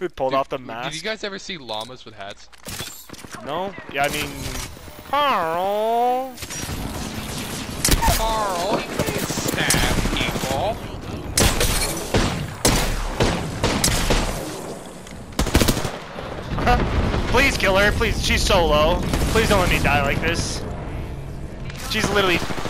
It pulled off the Did mask. you guys ever see llamas with hats? No? Yeah, I mean... Carl! Carl, you can't stab people. Please kill her, please. She's so low. Please don't let me die like this. She's literally